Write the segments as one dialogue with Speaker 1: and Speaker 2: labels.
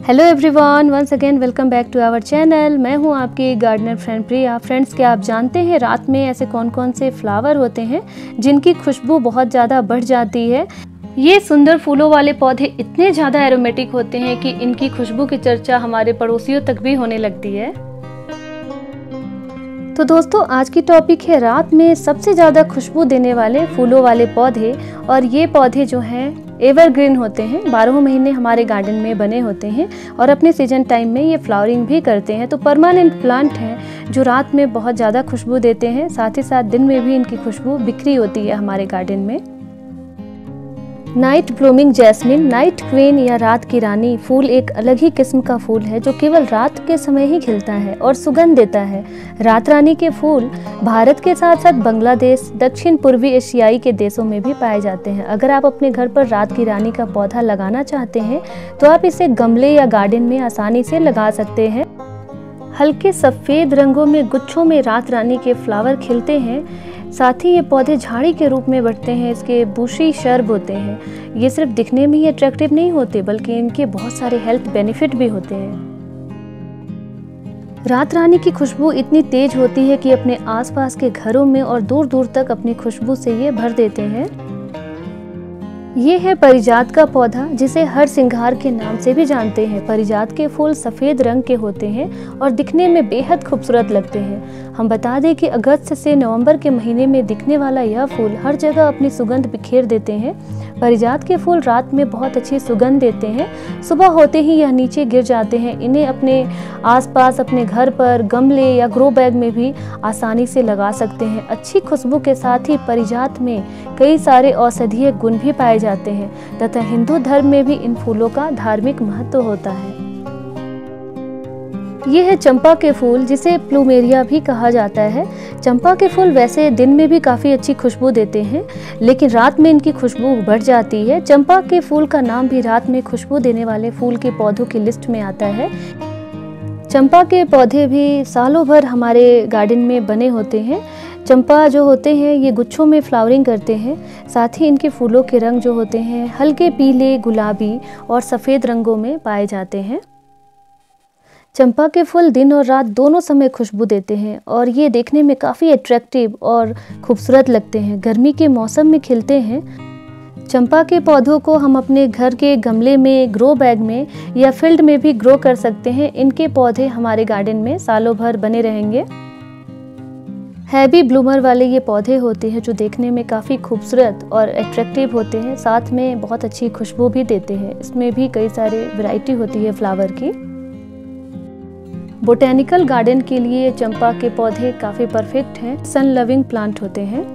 Speaker 1: Hello everyone, once again welcome back to our channel. मैं हूं आपकी गार्डनर फ्रेंड प्रिया। Friends, क्या आप जानते हैं रात में ऐसे कौन कौन से फ्लावर होते हैं जिनकी खुशबू बहुत ज़्यादा बढ़ जाती है। ये सुंदर फूलों वाले पौधे इतने ज़्यादा एरोमेटिक होते हैं कि इनकी खुशबू की चर्चा हमारे पड़ोसियों तक भी होने लगती है। तो दोस्तों, आज की टॉपिक है रात में सबसे ज़्यादा खुशबू देने वाले फूलों वाले पौधे। और ये पौधे जो हैं एवरग्रीन होते हैं, 12 महीने हमारे गार्डन में बने होते हैं और अपने सीजन टाइम में ये फ्लावरिंग भी करते हैं। तो परमानेंट प्लांट हैं जो रात में बहुत ज़्यादा खुशबू देते हैं, साथ ही साथ दिन में भी इनकी खुशबू बिखरी होती है हमारे गार्डन में। Night blooming jasmine, night queen या रात की रानी फूल एक अलग ही किस्म का फूल है जो केवल रात के समय ही खिलता है और सुगंध देता है। रात रानी के फूल भारत के साथ साथ बांग्लादेश, दक्षिण पूर्वी एशियाई के देशों में भी पाए जाते हैं। अगर आप अपने घर पर रात की रानी का पौधा लगाना चाहते हैं तो आप इसे गमले या गार्डन में आसानी से लगा सकते हैं। हल्के सफ़ेद रंगों में गुच्छों में रात रानी के फ्लावर खिलते हैं। साथ ही ये पौधे झाड़ी के रूप में बढ़ते हैं। इसके बुशी शर्ब होते हैं। ये सिर्फ दिखने में ही अट्रैक्टिव नहीं होते बल्कि इनके बहुत सारे हेल्थ बेनिफिट भी होते हैं। रात रानी की खुशबू इतनी तेज होती है कि अपने आसपास के घरों में और दूर दूर तक अपनी खुशबू से ये भर देते हैं। ये है परिजात का पौधा, जिसे हर सिंगार के नाम से भी जानते हैं। परिजात के फूल सफ़ेद रंग के होते हैं और दिखने में बेहद खूबसूरत लगते हैं। हम बता दें कि अगस्त से नवंबर के महीने में दिखने वाला यह फूल हर जगह अपनी सुगंध बिखेर देते हैं। परिजात के फूल रात में बहुत अच्छी सुगंध देते हैं। सुबह होते ही यह नीचे गिर जाते हैं। इन्हें अपने आसपास, अपने घर पर गमले या ग्रो बैग में भी आसानी से लगा सकते हैं। अच्छी खुशबू के साथ ही परिजात में कई सारे औषधीय गुण भी पाए जाते हैं तथा हिंदू धर्म में भी इन फूलों का धार्मिक महत्व होता है। ये है चंपा के फूल, जिसे प्लूमेरिया भी कहा जाता है। चंपा के फूल वैसे दिन में भी काफ़ी अच्छी खुशबू देते हैं, लेकिन रात में इनकी खुशबू बढ़ जाती है। चंपा के फूल का नाम भी रात में खुशबू देने वाले फूल के पौधों की लिस्ट में आता है। चंपा के पौधे भी सालों भर हमारे गार्डन में बने होते हैं। चंपा जो होते हैं ये गुच्छों में फ्लावरिंग करते हैं। साथ ही इनके फूलों के रंग जो होते हैं हल्के पीले, गुलाबी और सफ़ेद रंगों में पाए जाते हैं। चंपा के फूल दिन और रात दोनों समय खुशबू देते हैं और ये देखने में काफ़ी अट्रैक्टिव और खूबसूरत लगते हैं। गर्मी के मौसम में खिलते हैं। चंपा के पौधों को हम अपने घर के गमले में, ग्रो बैग में या फील्ड में भी ग्रो कर सकते हैं। इनके पौधे हमारे गार्डन में सालों भर बने रहेंगे। हैवी ब्लूमर वाले ये पौधे होते हैं जो देखने में काफ़ी खूबसूरत और अट्रैक्टिव होते हैं, साथ में बहुत अच्छी खुशबू भी देते हैं। इसमें भी कई सारे वैरायटी होती है फ्लावर की। बोटेनिकल गार्डन के लिए चंपा के पौधे काफ़ी परफेक्ट हैं। सन लविंग प्लांट होते हैं।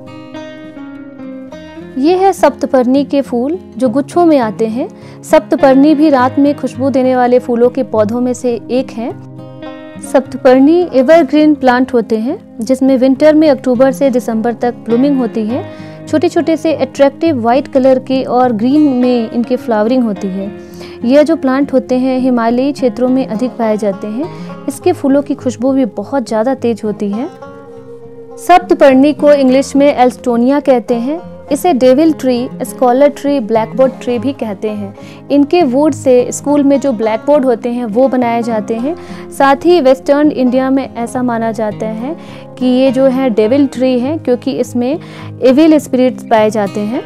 Speaker 1: ये है सप्तपर्णी के फूल जो गुच्छों में आते हैं। सप्तपर्णी भी रात में खुशबू देने वाले फूलों के पौधों में से एक है। सप्तपर्णी एवरग्रीन प्लांट होते हैं जिसमें विंटर में अक्टूबर से दिसंबर तक ब्लूमिंग होती है। छोटे छोटे से अट्रैक्टिव वाइट कलर के और ग्रीन में इनकी फ्लावरिंग होती है। यह जो प्लांट होते हैं हिमालयी क्षेत्रों में अधिक पाए जाते हैं। इसके फूलों की खुशबू भी बहुत ज़्यादा तेज होती है। सप्तपर्णी को इंग्लिश में एल्स्टोनिया कहते हैं। इसे devil tree, scholar tree, blackboard tree भी कहते हैं। इनके वुड से स्कूल में जो ब्लैकबोर्ड होते हैं वो बनाए जाते हैं। साथ ही वेस्टर्न इंडिया में ऐसा माना जाता है कि ये जो है डेविल ट्री है क्योंकि इसमें एविल स्पिरिट्स पाए जाते हैं।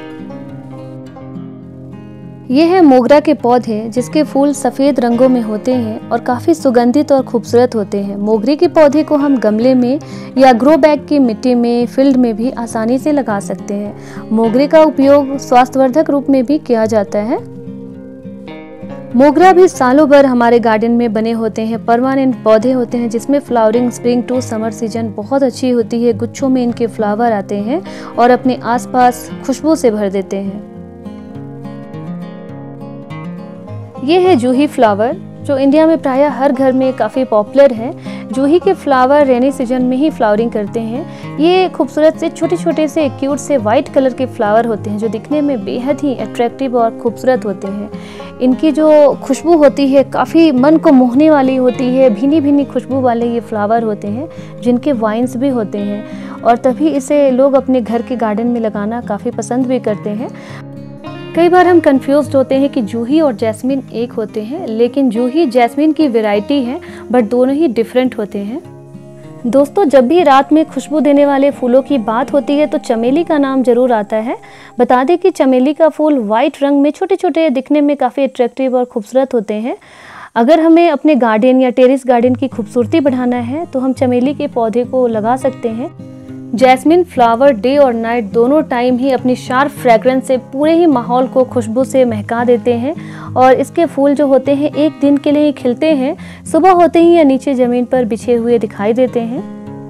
Speaker 1: ये है मोगरा के पौधे जिसके फूल सफ़ेद रंगों में होते हैं और काफ़ी सुगंधित और खूबसूरत होते हैं। मोगरे के पौधे को हम गमले में या ग्रो बैग की मिट्टी में, फील्ड में भी आसानी से लगा सकते हैं। मोगरे का उपयोग स्वास्थ्यवर्धक रूप में भी किया जाता है। मोगरा भी सालों भर हमारे गार्डन में बने होते हैं। परमानेंट पौधे होते हैं जिसमें flowering spring to summer season बहुत अच्छी होती है। गुच्छों में इनके फ्लावर आते हैं और अपने आसपास खुशबू से भर देते हैं। ये है जूही फ्लावर जो इंडिया में प्रायः हर घर में काफ़ी पॉपुलर है। जूही के फ्लावर रेनी सीजन में ही फ्लावरिंग करते हैं। ये खूबसूरत से छोटे छोटे से क्यूट से वाइट कलर के फ्लावर होते हैं जो दिखने में बेहद ही अट्रैक्टिव और खूबसूरत होते हैं। इनकी जो खुशबू होती है काफ़ी मन को मोहने वाली होती है। भीनी भीनी खुशबू वाले ये फ्लावर होते हैं जिनके वाइन्स भी होते हैं और तभी इसे लोग अपने घर के गार्डन में लगाना काफ़ी पसंद भी करते हैं। कई बार हम कंफ्यूज्ड होते हैं कि जूही और जैस्मिन एक होते हैं, लेकिन जूही जैस्मिन की वैरायटी है, बट दोनों ही डिफरेंट होते हैं। दोस्तों, जब भी रात में खुशबू देने वाले फूलों की बात होती है तो चमेली का नाम जरूर आता है। बता दें कि चमेली का फूल वाइट रंग में छोटे छोटे दिखने में काफ़ी अट्रैक्टिव और खूबसूरत होते हैं। अगर हमें अपने गार्डन या टेरेस गार्डन की खूबसूरती बढ़ाना है तो हम चमेली के पौधे को लगा सकते हैं। जैस्मिन फ्लावर डे और नाइट दोनों टाइम ही अपनी शार्प फ्रेग्रेंस से पूरे ही माहौल को खुशबू से महका देते हैं और इसके फूल जो होते हैं एक दिन के लिए ही खिलते हैं, सुबह होते ही या नीचे ज़मीन पर बिछे हुए दिखाई देते हैं।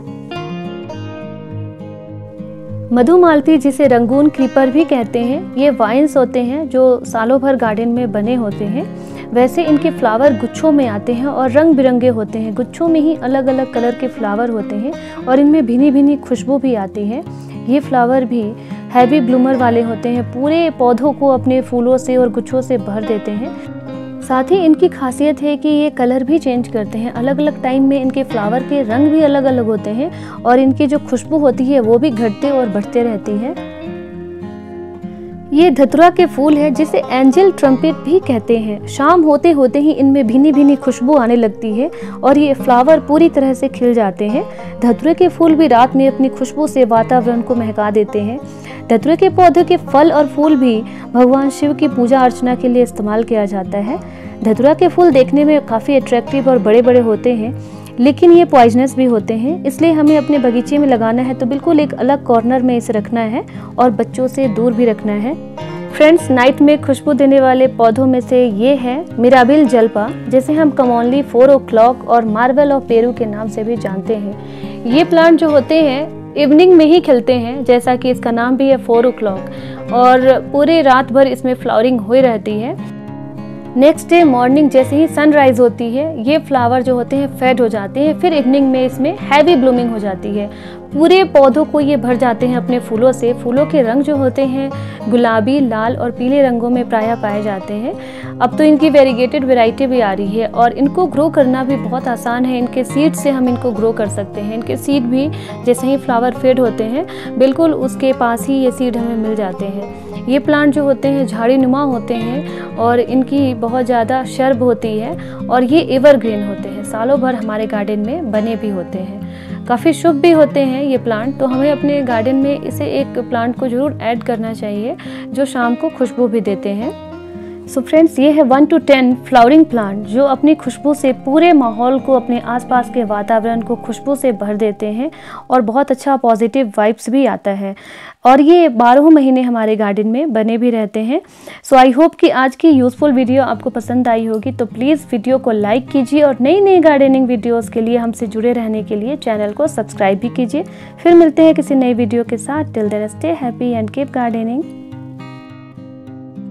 Speaker 1: मधुमालती, जिसे रंगून क्रीपर भी कहते हैं, ये वाइन्स होते हैं जो सालों भर गार्डन में बने होते हैं। वैसे इनके फ्लावर गुच्छों में आते हैं और रंग बिरंगे होते हैं। गुच्छों में ही अलग अलग कलर के फ्लावर होते हैं और इनमें भिनी भिनी खुशबू भी आती है। ये फ्लावर भी हैवी ब्लूमर वाले होते हैं, पूरे पौधों को अपने फूलों से और गुच्छों से भर देते हैं। साथ ही इनकी खासियत है कि ये कलर भी चेंज करते हैं। अलग अलग टाइम में इनके फ्लावर के रंग भी अलग अलग होते हैं और इनकी जो खुशबू होती है वो भी घटते और बढ़ते रहती है। ये धतूरा के फूल है जिसे एंजल ट्रम्पेट भी कहते हैं। शाम होते होते ही इनमें भीनी भीनी खुशबू आने लगती है और ये फ्लावर पूरी तरह से खिल जाते हैं। धतूरे के फूल भी रात में अपनी खुशबू से वातावरण को महका देते हैं। धतूरे के पौधे के फल और फूल भी भगवान शिव की पूजा अर्चना के लिए इस्तेमाल किया जाता है। धतूरा के फूल देखने में काफ़ी अट्रैक्टिव और बड़े बड़े होते हैं, लेकिन ये पॉइजनस भी होते हैं, इसलिए हमें अपने बगीचे में लगाना है तो बिल्कुल एक अलग कॉर्नर में इसे रखना है और बच्चों से दूर भी रखना है। फ्रेंड्स, नाइट में खुशबू देने वाले पौधों में से ये है मिराबिल जल्पा, जिसे हम कॉमनली 4 o'clock और मार्बल ऑफ पेरू के नाम से भी जानते हैं। ये प्लांट जो होते हैं इवनिंग में ही खिलते हैं, जैसा कि इसका नाम भी है 4 o'clock, और पूरे रात भर इसमें फ्लावरिंग हुई रहती है। नेक्स्ट डे मॉर्निंग जैसे ही सनराइज होती है ये फ्लावर जो होते हैं फेड हो जाते हैं, फिर इवनिंग में इसमें हैवी ब्लूमिंग हो जाती है। पूरे पौधों को ये भर जाते हैं अपने फूलों से। फूलों के रंग जो होते हैं गुलाबी, लाल और पीले रंगों में प्रायः पाए जाते हैं। अब तो इनकी वेरीगेटेड वैरायटी भी आ रही है और इनको ग्रो करना भी बहुत आसान है। इनके सीड से हम इनको ग्रो कर सकते हैं। इनके सीड भी जैसे ही फ्लावर फेड होते हैं बिल्कुल उसके पास ही ये सीड हमें मिल जाते हैं। ये प्लांट जो होते हैं झाड़ी नुमा होते हैं और इनकी बहुत ज़्यादा शर्ब होती है और ये एवरग्रीन होते हैं, सालों भर हमारे गार्डन में बने भी होते हैं। काफ़ी शुभ भी होते हैं ये प्लांट, तो हमें अपने गार्डन में इसे एक प्लांट को ज़रूर ऐड करना चाहिए जो शाम को खुशबू भी देते हैं। सो फ्रेंड्स, ये है 1 to 10 फ्लावरिंग प्लांट जो अपनी खुशबू से पूरे माहौल को, अपने आसपास के वातावरण को खुशबू से भर देते हैं और बहुत अच्छा पॉजिटिव वाइब्स भी आता है और ये 12 महीने हमारे गार्डन में बने भी रहते हैं। सो आई होप कि आज की यूज़फुल वीडियो आपको पसंद आई होगी, तो प्लीज़ वीडियो को लाइक कीजिए और नई नई गार्डनिंग वीडियोज़ के लिए हमसे जुड़े रहने के लिए चैनल को सब्सक्राइब भी कीजिए। फिर मिलते हैं किसी नई वीडियो के साथ। Till then stay happy and keep gardening.